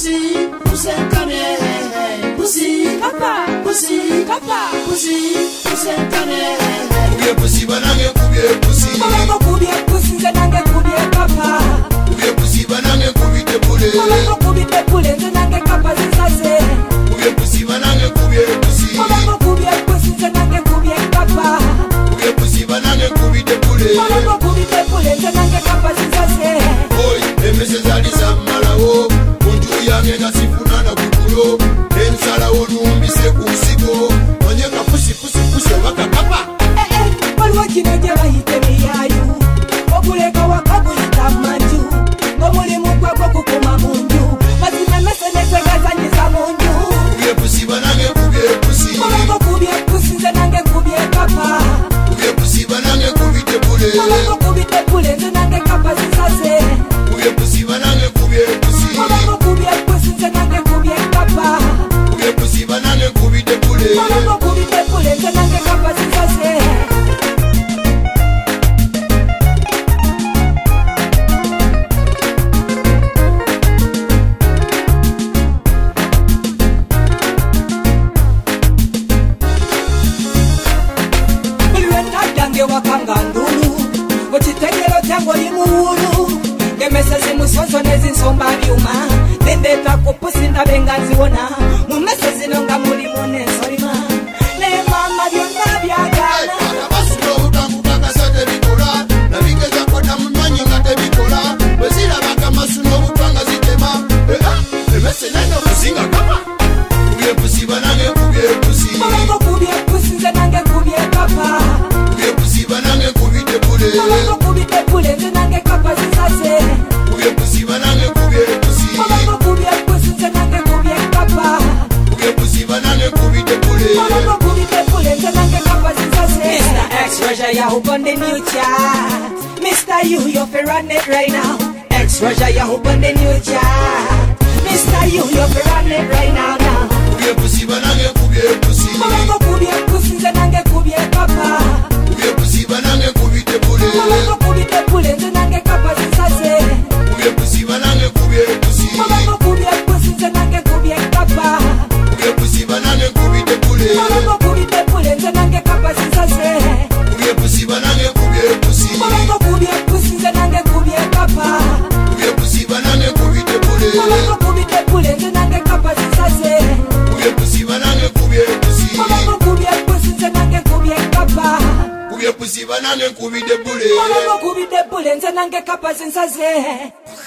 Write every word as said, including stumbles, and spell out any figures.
pussy, pussy, cane, pussy, papa, pussy, papa, pussy, pussy, cane. Kubye pussy banange kubye pussy. Mama kubye pussy zanange kubye papa. Kubye pussy banange kubye pule. Mama kubye pule zanange kapa zisase. Kubye pussy banange kubye pussy. Mama kubye pussy zanange kubye papa. Kubye pussy banange kubye pule. Mama kubye pule zanange kapa zisase. Oi, emese zali samalawo. Muntu yange nasifuna na kukulo. Ensala olumbise kusigo. Onyenga pussy pussy pussy waka kapa. Walwakino gye bayite miyayu okuleka wakabuyita manju ng'omulimu gwe gwo kukuma mu nju mazima mese netwegazanyiza mu nju. Kubye pussy banange kubye pussy. Mama kubye pussy nze nange kubye papa. Kubye pussy banange kubye pule. Mama kubye pule nze nange kapa zisase. Kubye pussy banange kubye pussy. Mama kubye pussy nze nange kubye papa. Kubye pussy banange kubye pule. Mama kubye pule nze nange kapa zisase. Wakangandulu Wachitegelo jango limuhulu Gemese zimusozo nezinsomba byuma Dendeta kupusinda benganzi wona Mumese zinonga mulimu nensorima Ne mama byonna byagala Akabasulo utangu baka sate bikola Nabike zakota mmanyi nga tebikola Wezira baka masulo utanga zitema Emese nendo kusinga kama Kubye pussy banange kubye pussy. Mama kubye pussy nze nange kubye papa. Kubye pussy banange kubye pule. Mama kubye pule nze nange kapa zisase. Kubye pussy banange kubye pussy. Mama kubye pussy nze nange kubye papa. Kubye pussy banange kubye pule. Mama kubye pule nze nange kapa zisase. Mister X-Roger, you open the new chat. Mister You, you're fi run it right now. X-Roger, you open the new chat. Mister You, you're fi run it right now now. Kubye pussy banange kubye pussy. Mama kubye pussy nze nange kubye papa. Kubye pussy banange kubye pule. Mama kubye pule nze nange kapa zisase. Kubye pussy banange kubye pussy. Mama kubye pussy nze nange kubye papa. Kubye pussy banange kubye pule. Mama kubye pule nze nange kapa zisase. Kubye pussy banange kubye pussy. Mama kubye pussy nze nange kubye papa. Kubye pussy banange kubye pule. Mama kubye pule nze nange kapa zisase. Kubye pussy banange kubye pussy. Mama kubye pussy nze nange kubye papa. Kubye pussy banange kubye pule. Mama kubye pule nze nange kapa zisase.